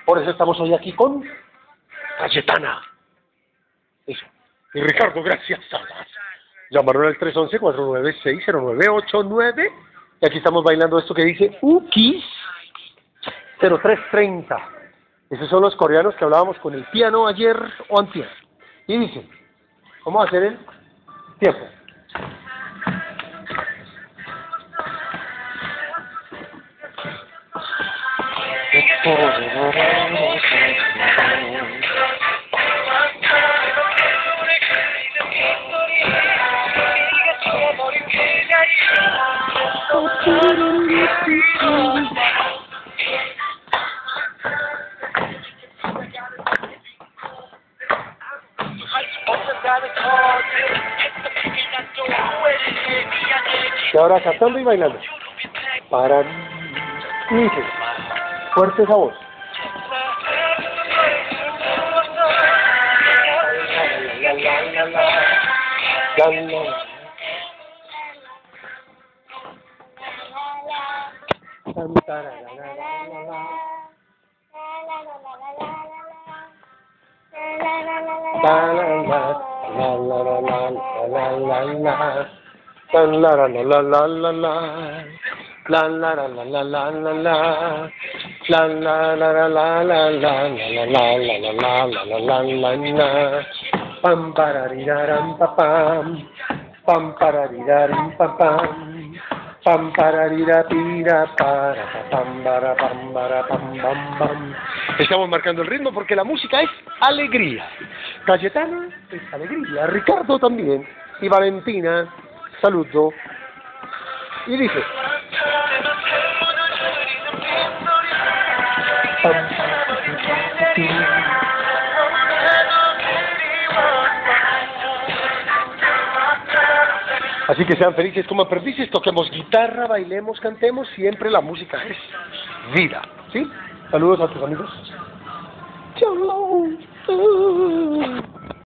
Por eso estamos hoy aquí con Cayetana. Eso. Y Ricardo, gracias Salas. Llamaron al 311-496-0989 y aquí estamos bailando esto que dice Ukis 0330. Esos son los coreanos que hablábamos con el piano ayer o antier. Y dice, vamos a hacer el tiempo. Y ahora cantando y bailando. Para y dice, fuerte esa voz. Pam parariraram papam, pam pararirarim papam, pam pararirapira para pam para pam pam pam. Estamos marcando el ritmo porque la música es alegría. Cayetana es alegría, Ricardo también y Valentina, saludo. Y dice así que sean felices como aprendices, toquemos guitarra, bailemos, cantemos, siempre la música es vida, ¿sí? Saludos a tus amigos. Chao.